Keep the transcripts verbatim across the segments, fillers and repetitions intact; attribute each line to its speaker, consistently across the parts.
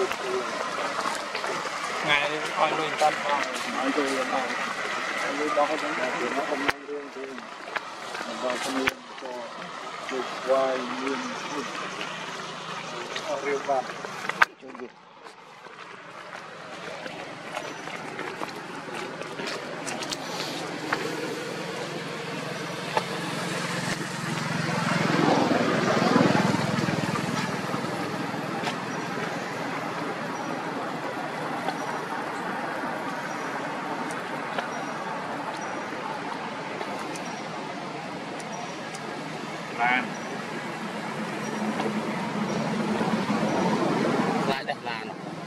Speaker 1: ngày coi luôn tân vào
Speaker 2: nói rồi là cái đó có vấn đề nó không mang riêng thì vào không riêng cho được quay nguyên ở riêng vào cho được
Speaker 1: lan lại đẹp lan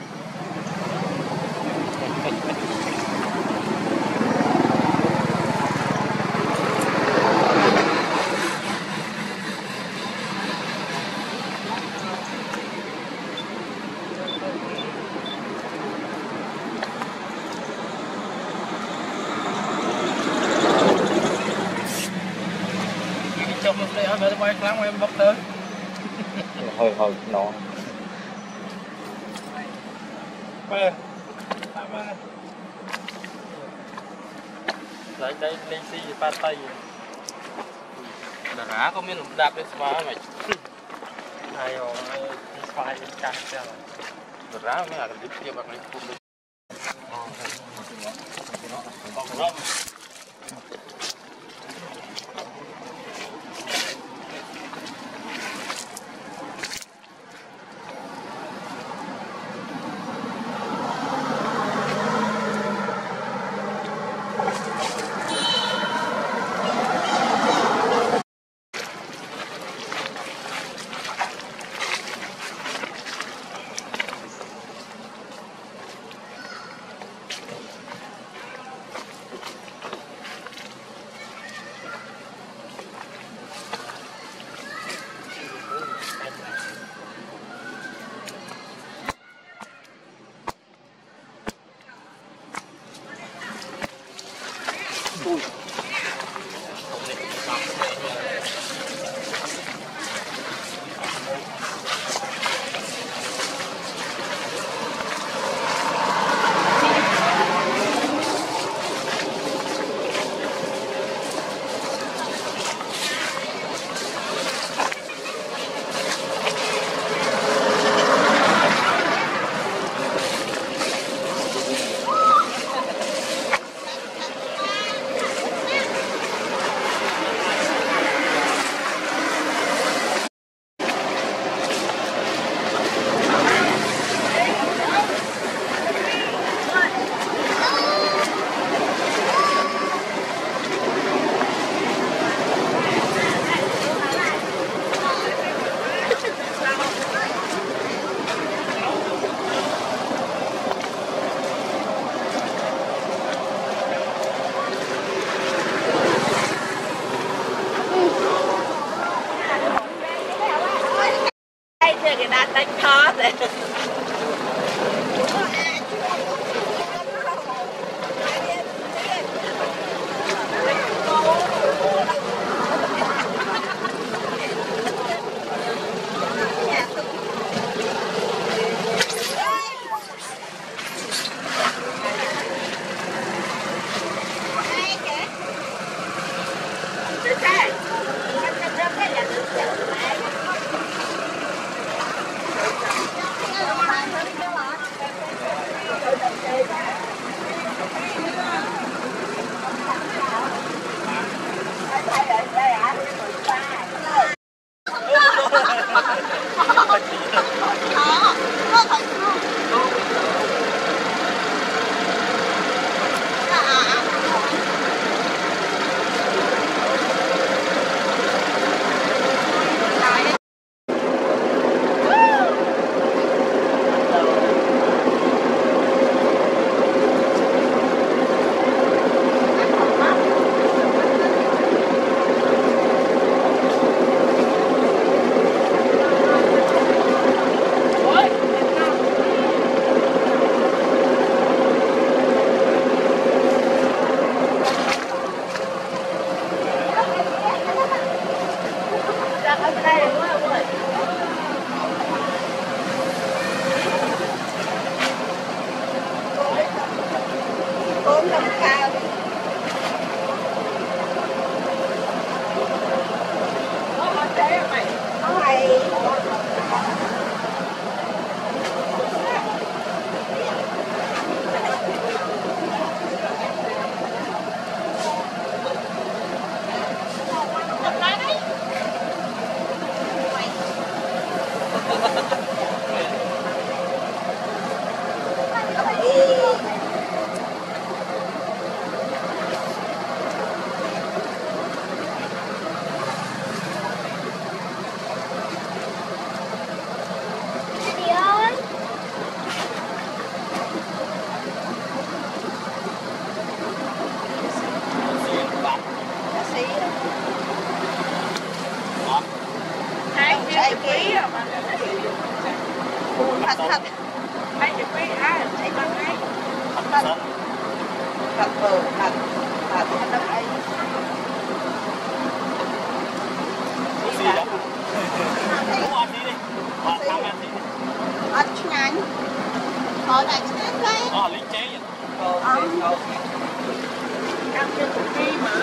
Speaker 1: trong một đây ở đây quay lắm em bóc tới
Speaker 2: hơi hơi nó
Speaker 1: về đây đây lên xí ba tay là rã có miếng đạp lên spa mày hay rồi spa lên căng ra rã mới là cái tiếp bằng lên phun lên
Speaker 3: người ta đánh khó rồi. Hãy subscribe cho kênh Ghiền Mì Gõ để không bỏ lỡ những video hấp dẫn. thật thật hay thì quý à chạy bằng ngay thật thật bờ thật thật thật đất ấy
Speaker 1: gì đó không ăn đi đi ăn ăn đi
Speaker 3: ăn nhanh có này cái đấy
Speaker 1: ờ lính chế vậy
Speaker 3: ờ ăn cho tụi đi mà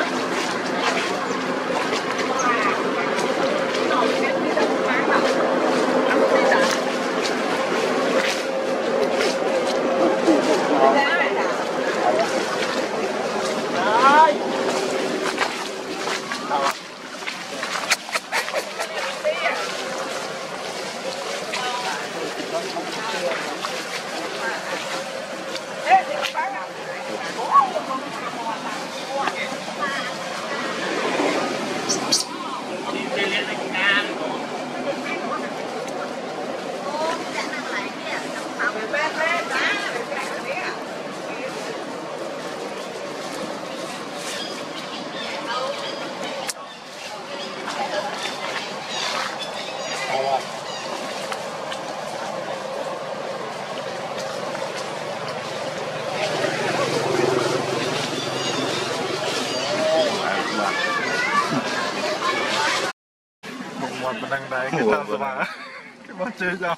Speaker 2: một mình đang đây cái sao mà cái món chơi sao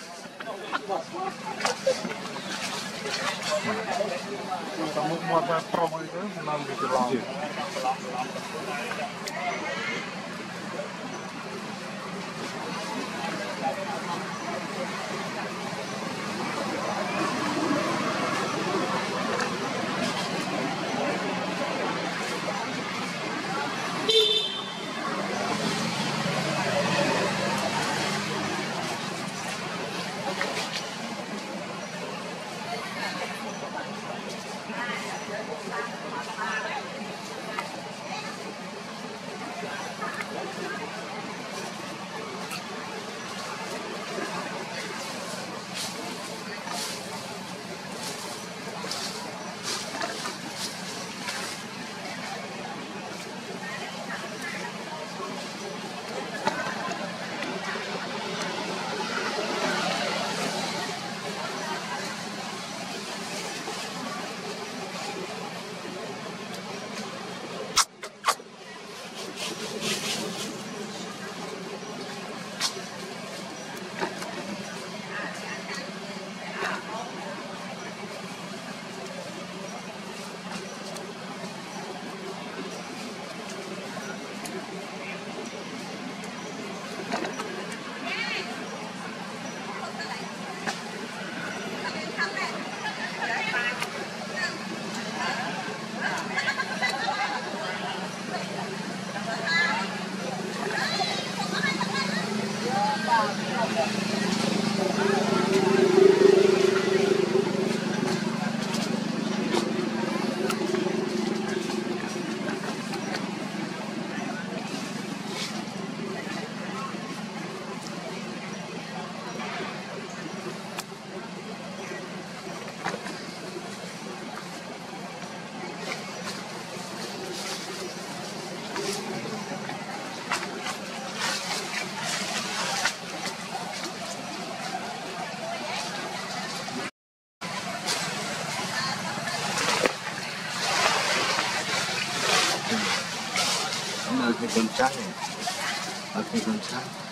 Speaker 2: một một mà pro mới tới năm cái lon
Speaker 4: Ở cái con trai, ở cái con trai.